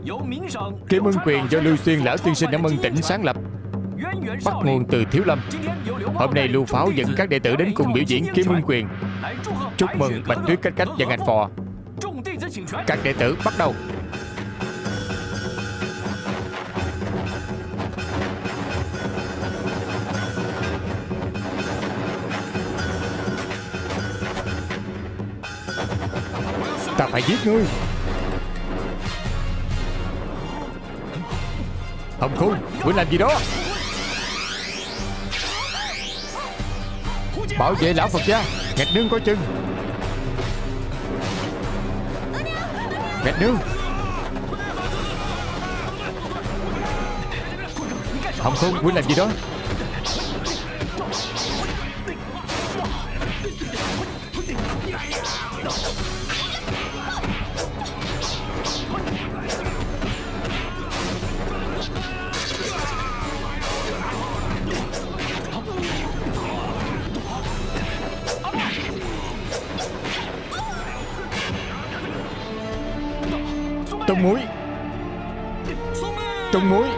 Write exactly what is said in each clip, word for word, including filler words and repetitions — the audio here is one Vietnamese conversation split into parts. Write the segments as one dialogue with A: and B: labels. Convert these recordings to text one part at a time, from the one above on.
A: Kiếm Ưng Quyền do Lưu Xuyên lão tiên sinh ở Mân Tỉnh sáng lập, bắt nguồn từ Thiếu Lâm. Hôm nay Lưu Pháo dẫn các đệ tử đến cùng biểu diễn Kiếm Ưng Quyền, chúc mừng Bạch Tuyết Cách Cách và Ngạch Phò. Các đệ tử bắt đầu. Ta phải giết ngươi. Hồng Khôn, ngươi làm gì đó? Bảo vệ lão Phật gia. Ngạch Nương coi chừng. Ngạch Nương. Hồng Khôn, ngươi làm gì đó? Tông muối. Tông muối.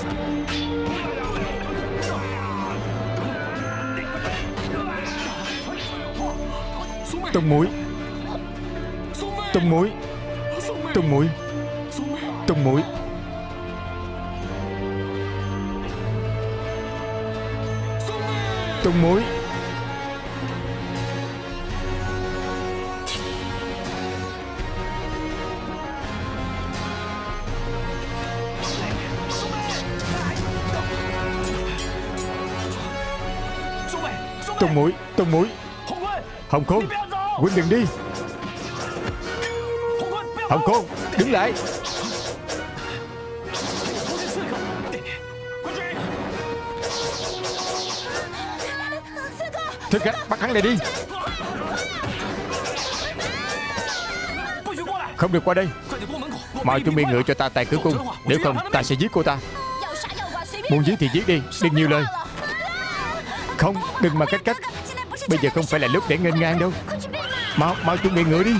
A: Tông muối. Tông muối. Tông muối. Tông muối. Tông muối. Tông muối. Tông muối. Hồng Khôn, huynh đừng đi. Hồng Khôn, đứng lại. Thích Khách, bắt hắn lại đi. Không được qua đây. Mau chuẩn bị ngựa cho ta tại cửa cung, nếu không ta sẽ giết cô ta. Muốn giết thì giết đi, đừng nhiều lời. Không, đừng mà Cách Cách. Bây giờ không phải là lúc để nghênh ngang đâu. Mau, mau chuẩn bị ngựa đi.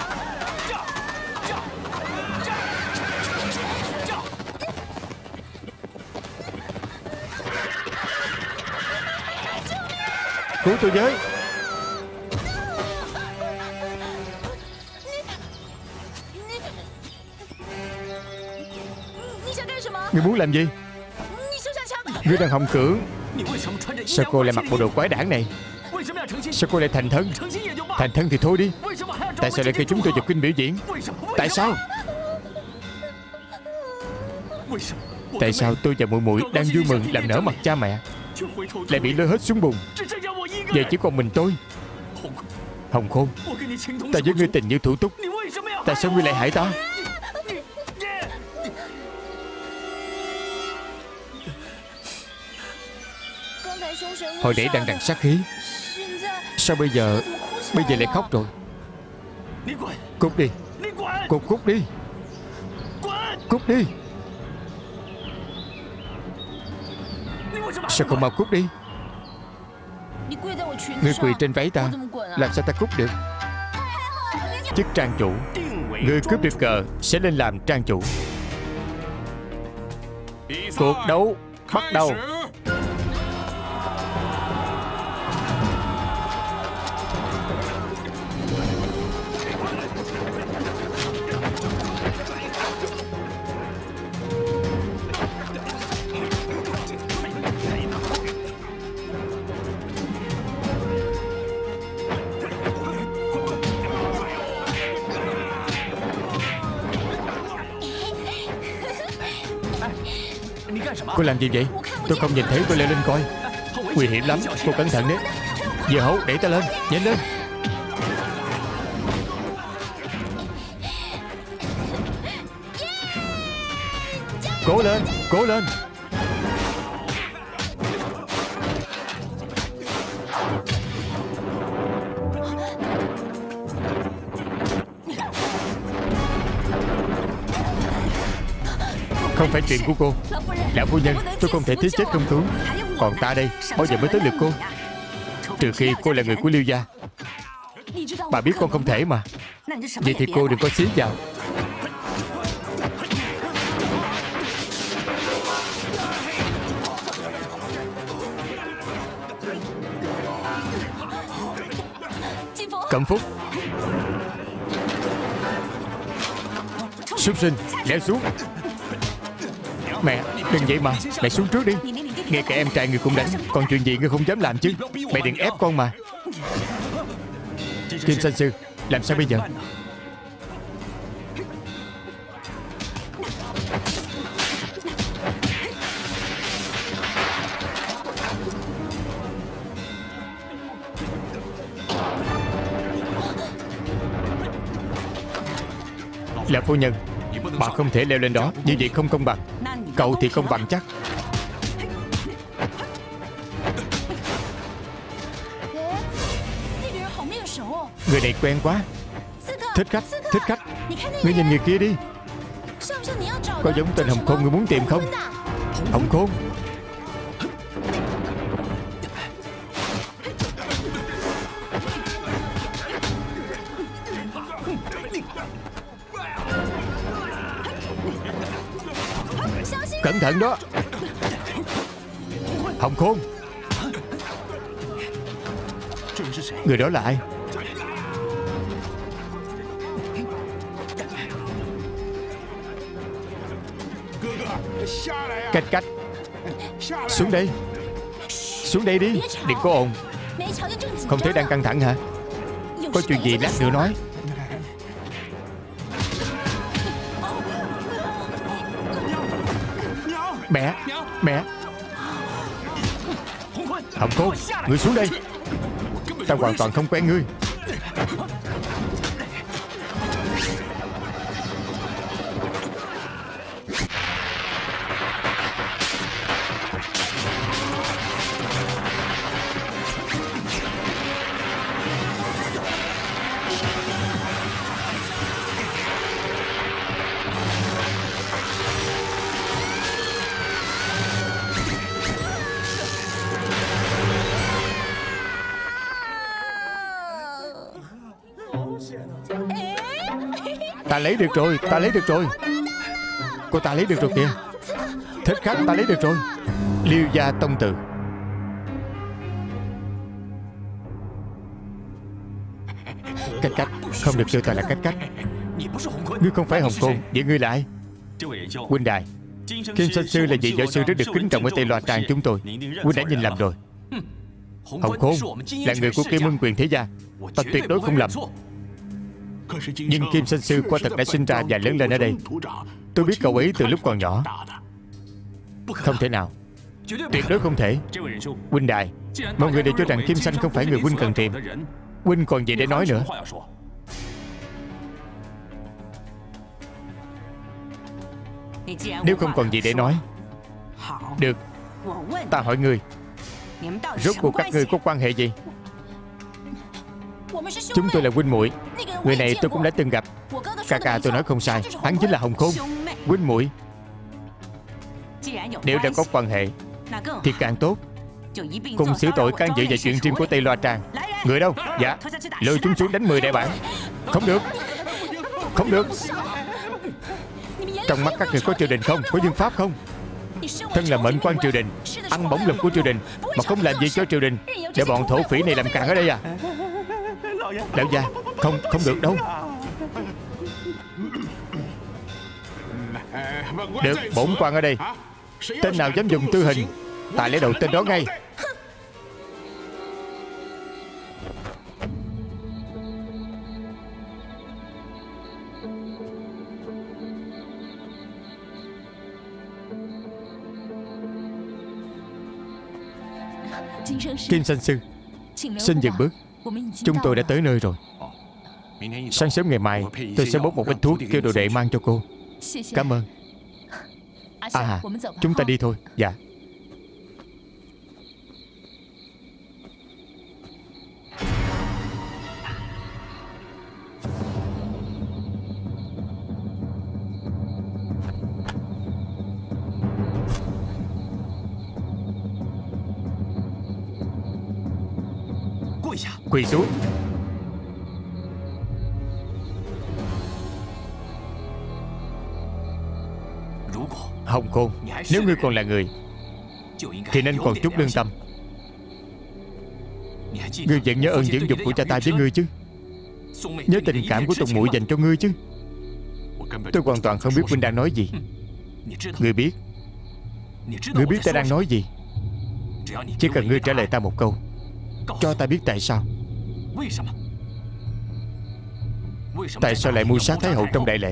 A: Cứu tôi với. Ngươi muốn làm gì? Ngươi đang hòng cưỡng. Sao cô lại mặc bộ đồ quái đản này? Sao cô lại thành thân? Thành thân thì thôi đi. Tại sao lại kêu chúng tôi vào kinh biểu diễn? Tại sao? Tại sao tôi và muội muội đang vui mừng làm nở mặt cha mẹ lại bị lôi hết xuống bùn? Giờ chỉ còn mình tôi. Hồng Khôn, ta với ngươi tình như thủ túc, tại sao ngươi lại hại ta? Hồi nãy đang đằng sát khí, sao bây giờ Bây giờ lại khóc rồi? Cút đi. Cút cút đi. Cút đi. Sao không mau cút đi? Ngươi quỳ trên váy ta, làm sao ta cút được? Chức trang chủ, ngươi cướp được cờ sẽ lên làm trang chủ. Cuộc đấu bắt đầu. Cô làm gì vậy? Tôi không nhìn thấy, tôi leo lên coi. Nguy hiểm lắm, cô cẩn thận đấy. Giờ hấu, đẩy ta lên, nhanh lên. Cố lên, cố lên. Không phải chuyện của cô. Lão phu nhân, tôi không thể thiếu chết không cứu. Còn ta đây, bao giờ mới tới lượt cô? Trừ khi cô là người của Lưu gia. Bà biết con không thể mà. Vậy thì cô đừng có xí vào. Cẩm Phúc. Súc sinh, leo xuống. Mẹ, đừng vậy mà. Mẹ xuống trước đi. Ngay cả em trai người cũng đánh, còn chuyện gì ngươi không dám làm chứ? Mẹ đừng ép con mà. Kim Sanh Sư, làm sao bây giờ? Là phu nhân, bà không thể leo lên đó. Như vậy không công bằng. Cậu thì công bằng chắc. Người này quen quá. Thích khách, thích khách. Ngươi nhìn người kia đi. Có giống tên Hồng Khôn ngươi muốn tìm không? Hồng Khôn. Cẩn thận đó. Hồng Khôn. Người đó là ai? Cách cách. Xuống đây. Xuống đây đi. Đừng có ồn. Không thấy đang căng thẳng hả? Có chuyện gì lát nữa nói. Mẹ. Mẹ. Hồng Khôn, ngươi xuống đây. Ta hoàn toàn không quen ngươi. Ta lấy được rồi, ta lấy được rồi. Cô ta lấy được rồi kìa. Thích khách, ta lấy được rồi. Liêu gia tông tự. Cách cách, không được kêu ta là cách cách. Ngươi không phải Hồng Khôn, vậy ngươi là ai? Huynh đài, Kim Sanh Sư là vị võ sư rất được kính trọng ở Tây Loa Tràng chúng tôi. Huynh đã nhìn lầm rồi. Hồng Khôn là người của Kim Ưng Quyền thế gia. Ta tuyệt đối không lầm. Nhưng Kim Sanh Sư quả thật đã sinh ra và lớn lên ở đây. Tôi biết cậu ấy từ lúc còn nhỏ. Không thể nào. Tuyệt đối không thể. Huynh đài, mọi người đều cho rằng Kim Sanh không phải người huynh cần tìm. Huynh còn gì để nói nữa? Nếu không còn gì để nói, được, ta hỏi ngươi, rốt cuộc các ngươi có quan hệ gì? Chúng tôi là huynh muội. Người này tôi cũng đã từng gặp. Ca ca tôi nói không sai, hắn chính là Hồng Khôn. Huynh muội. Nếu đã có quan hệ thì càng tốt. Cùng xử tội can dự về chuyện riêng của Tây Loa Tràng. Người đâu? Dạ. Lôi chúng xuống đánh mười đại bản. Không được. Không được. Trong mắt các người có triều đình không? Có dương pháp không? Thân là mệnh quan triều đình, ăn bổng lộc của triều đình mà không làm gì cho triều đình, để bọn thổ phỉ này làm càn ở đây à? Lão gia, không, không được đâu. Được, bổn quan ở đây. Tên nào dám dùng tư hình, ta lấy đầu tên đó ngay. Kim Sanh Sư, xin dừng bước. Chúng tôi đã tới nơi rồi. Sáng sớm ngày mai tôi sẽ bốc một ít thuốc kêu đồ đệ mang cho cô. Cảm ơn. À, chúng ta đi thôi. Dạ. Quỳ xuống. Hồng Khôn, nếu ngươi còn là người thì nên còn chút lương tâm. Ngươi vẫn nhớ ơn dưỡng dục của cha ta với ngươi chứ? Nhớ tình cảm của Tùng muội dành cho ngươi chứ. Tôi hoàn toàn không biết huynh đang nói gì. Ngươi biết Ngươi biết ta đang nói gì. Chỉ cần ngươi trả lời ta một câu, cho ta biết tại sao. Tại sao lại mưu sát Thái hậu trong đại lễ?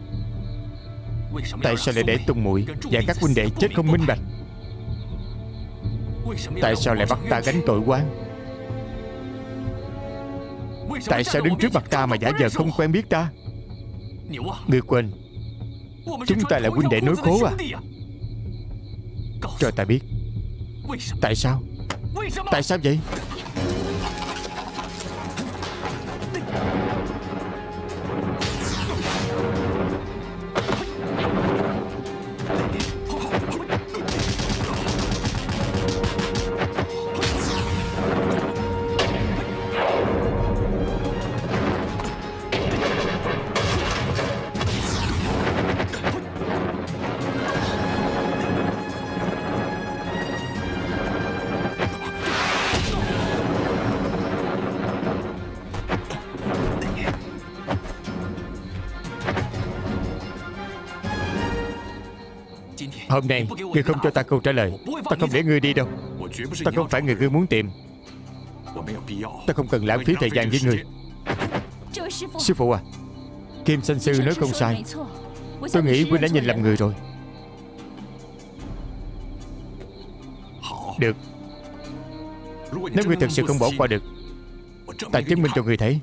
A: Tại sao lại để Tùng muội và các huynh đệ chết không minh bạch? Tại sao lại bắt ta gánh tội oan? Tại sao đứng trước mặt ta mà giả vờ không quen biết ta? Ngươi quên chúng ta là huynh đệ nối khố à? Cho ta biết tại sao. Tại sao vậy? Hôm nay ngươi không cho ta câu trả lời, ta không để ngươi đi đâu. Ta không phải người ngươi muốn tìm. Ta không cần lãng phí thời gian với ngươi. Sư phụ à, Kim Sanh Sư nói không sai. Tôi nghĩ huynh đã nhìn lầm người rồi. Được, nếu ngươi thực sự không bỏ qua được, ta chứng minh cho ngươi thấy.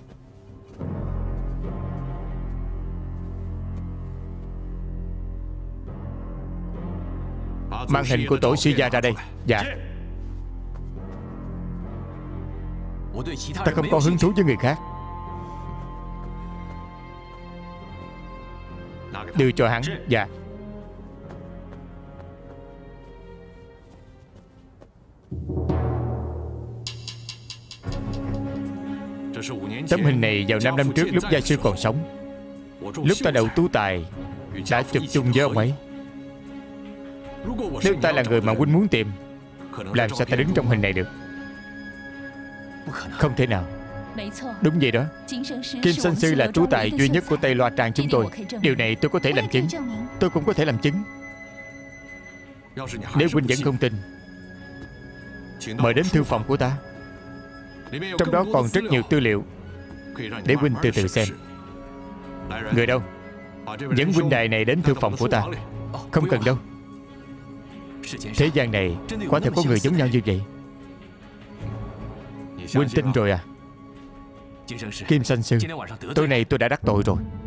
A: Mang hình của tổ sư gia ra đây. Dạ. Ta không có hứng thú với người khác. Đưa cho hắn. Dạ. Tấm hình này vào năm năm trước lúc gia sư còn sống. Lúc ta đậu tú tài đã chụp chung với ông ấy. Nếu ta là người mà huynh muốn tìm, làm sao ta đứng trong hình này được? Không thể nào. Đúng vậy đó. Kim Sanh Sư là trú tài duy nhất của Tây Loa Trang chúng tôi. Điều này tôi có thể làm chứng. Tôi cũng có thể làm chứng. Nếu huynh vẫn không tin, mời đến thư phòng của ta. Trong đó còn rất nhiều tư liệu để huynh từ từ xem. Người đâu? Dẫn huynh đài này đến thư phòng của ta. Không cần đâu. Thế gian này quả thật có người giống nhau như vậy. Huynh tin rồi à? Kim Sanh Sư, tối nay tôi đã đắc tội rồi.